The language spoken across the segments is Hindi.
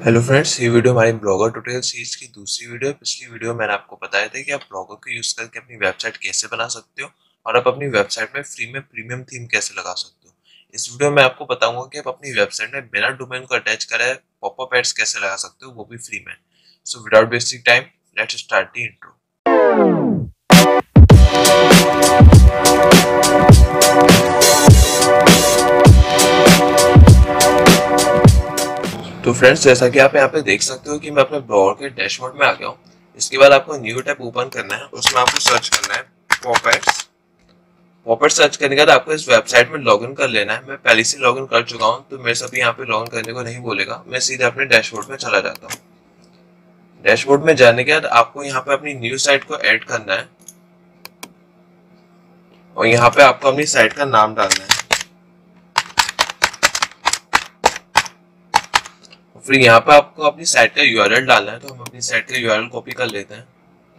हेलो फ्रेंड्स, ये वीडियो हमारी ब्लॉगर ट्यूटोरियल सीरीज की दूसरी वीडियो है। पिछली वीडियो में मैंने आपको बताया था कि आप ब्लॉगर को यूज करके अपनी वेबसाइट कैसे बना सकते हो और आप अपनी वेबसाइट में फ्री में प्रीमियम थीम कैसे लगा सकते हो। इस वीडियो में आपको बताऊंगा कि आप अपनी वेबसाइट में बिना डोमेन को अटैच करे पॉपअप एड्स कैसे लगा सकते हो, वो भी फ्री में। So without wasting time, let's start the intro. तो फ्रेंड्स, जैसा कि आप यहाँ पे देख सकते हो कि मैं अपने ब्लॉगर के डैशबोर्ड में आ गया हूँ। इसके बाद आपको न्यू टैब ओपन करना है, उसमें आपको सर्च करना है पॉपएट्स। पॉपएट्स सर्च करने के बाद आपको इस वेबसाइट में लॉगिन कर लेना है। मैं पहले से लॉगिन कर चुका हूँ, तो मेरे से अभी यहाँ पे लॉगिन करने को नहीं बोलेगा। मैं सीधे अपने डैशबोर्ड में चला जाता हूँ। डैशबोर्ड में जाने के बाद आपको यहाँ पे अपनी न्यू साइट को ऐड करना है और यहाँ पे आपको अपनी साइट का नाम डालना है। फिर यहाँ पे आपको अपनी साइट का यूआरएल डालना है, तो हम अपनी साइट का यूआरएल कॉपी कर लेते हैं।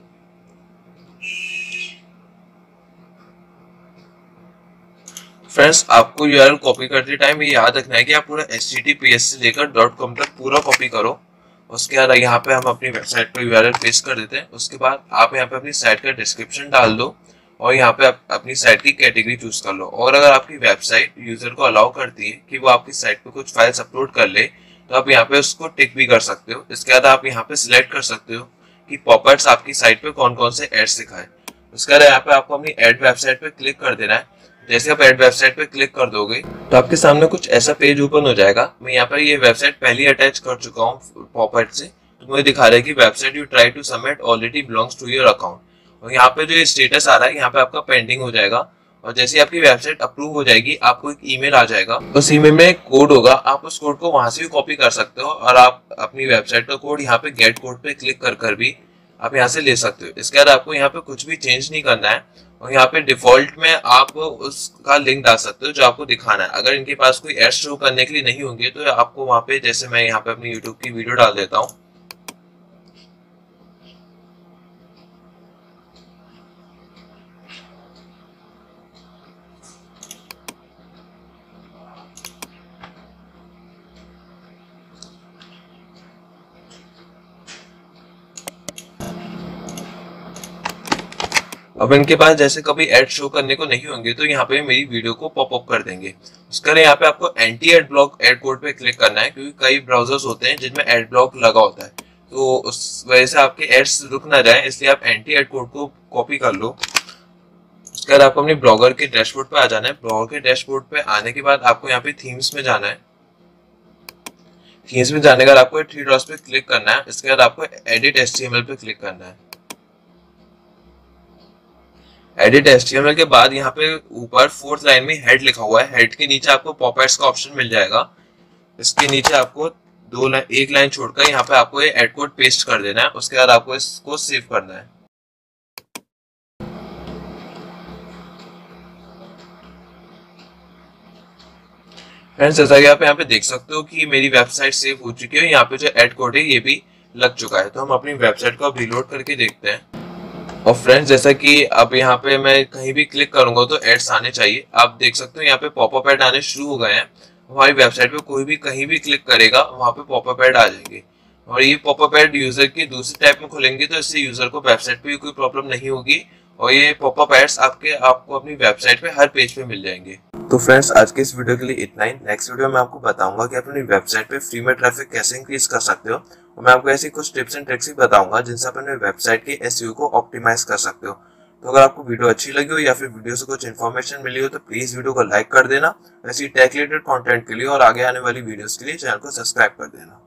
फ्रेंड्स, आपको यूआरएल कॉपी करते टाइम ये याद रखना है कि आप पूरा https से लेकर .com तक पूरा कॉपी करो। उसके बाद यहाँ पे हम अपनी वेबसाइट पर यूआरएल पेस्ट कर देते हैं। उसके बाद आप यहाँ पे अपनी साइट का डिस्क्रिप्शन डाल दो और यहाँ पे अपनी साइट की कैटेगरी चूज कर लो। और अगर आपकी वेबसाइट यूजर को अलाउ करती है कि वो आपकी साइट पे कुछ फाइल्स अपलोड कर ले, तो आप यहाँ पे उसको टिक भी कर सकते हो। इसके बाद आप यहाँ पे सिलेक्ट कर सकते हो कि पॉपअप्स आपकी साइट पे कौन कौन से एड्स दिखाए। उसके बाद यहाँ पे आपको अपनी एड वेबसाइट पे क्लिक कर देना है। जैसे आप एड वेबसाइट पे क्लिक कर दोगे तो आपके सामने कुछ ऐसा पेज ओपन हो जाएगा। मैं यहाँ पर ये वेबसाइट पहले अटैच कर चुका हूँ पॉपअप से, तो मुझे दिखा रहा है कि website you try to submit already belongs to your account. और यहाँ पे जो स्टेटस आ रहा है, यहाँ पे आपका पेंडिंग हो जाएगा और जैसे आपकी वेबसाइट अप्रूव हो जाएगी आपको एक ईमेल आ जाएगा। उस ईमेल में एक कोड होगा, आप उस कोड को वहां से भी कॉपी कर सकते हो और आप अपनी वेबसाइट का कोड यहाँ पे गेट कोड पे क्लिक कर भी आप यहाँ से ले सकते हो। इसके बाद आपको यहाँ पे कुछ भी चेंज नहीं करना है और यहाँ पे डिफॉल्ट में आप उसका लिंक डाल सकते हो जो आपको दिखाना है। अगर इनके पास कोई एड शो करने के लिए नहीं होंगे तो आपको वहां पे, जैसे मैं यहाँ पे अपनी यूट्यूब की वीडियो डाल देता हूँ। अब इनके पास जैसे कभी एड शो करने को नहीं होंगे तो यहाँ पे मेरी वीडियो को पॉपअप कर देंगे। उसके लिए यहाँ पे आपको anti ad block ad code पे क्लिक करना है, क्योंकि कई ब्राउजर्स होते हैं जिनमें एड ब्लॉक लगा होता है, तो उस वजह से आपके एड्स रुक ना जाए, इसलिए आप एंटी एड कोड को कॉपी कर लो। उसके बाद आपको अपने ब्लॉगर के डैशबोर्ड पे आ जाना है। ब्लॉगर के डैशबोर्ड पे आने के बाद आपको यहाँ पे थीम्स में जाना है। थीम्स में जाने के बाद आपको थ्री डॉट्स पे क्लिक करना है। इसके बाद आपको एडिट एचटीएमएल पे क्लिक करना है। एडिट एचटीएमएल के बाद यहाँ पे ऊपर फोर्थ लाइन में हेड लिखा हुआ है। हेड के नीचे आपको पॉपअप्स का ऑप्शन मिल जाएगा। इसके नीचे आपको एक लाइन छोड़कर यहाँ पे आपको ये एड कोड पेस्ट कर देना है। उसके बाद आपको इसको सेव करना है। फ्रेंड्स, जैसा कि आप यहाँ पे देख सकते हो कि मेरी वेबसाइट सेव हो चुकी है। यहाँ पे जो एड कोड है ये भी लग चुका है, तो हम अपनी वेबसाइट को अब रीलोड करके देखते हैं। और फ्रेंड्स, जैसा कि अब यहाँ पे मैं कहीं भी क्लिक करूंगा तो एड्स आने चाहिए। आप देख सकते हो यहाँ पे पॉपअप एड आने शुरू हो गए हैं। हमारी वेबसाइट पे कोई भी कहीं भी क्लिक करेगा वहां पे पॉपअप एड आ जाएंगे और ये पॉपअप एड यूजर की दूसरे टैब में खुलेंगे, तो इससे यूजर को वेबसाइट पे कोई प्रॉब्लम नहीं होगी और ये पॉपअप एड्स आपको अपनी वेबसाइट पे हर पेज पे मिल जाएंगे। तो फ्रेंड्स, आज के इस वीडियो के लिए इतना ही। नेक्स्ट वीडियो में आपको बताऊंगा कि अपनी वेबसाइट पे फ्री में ट्रैफिक कैसे इंक्रीज कर सकते हो और मैं आपको ऐसी कुछ टिप्स एंड ट्रिक्स भी बताऊंगा जिनसे आप अपने वेबसाइट के एसईओ को ऑप्टिमाइज कर सकते हो। तो अगर आपको वीडियो अच्छी लगी हो या फिर वीडियो से कुछ इन्फॉर्मेशन मिली हो तो प्लीज वीडियो को लाइक कर देना। ऐसी टेक रिलेटेड कंटेंट के लिए और आगे आने वाली वीडियोस के लिए चैनल को सब्सक्राइब कर देना।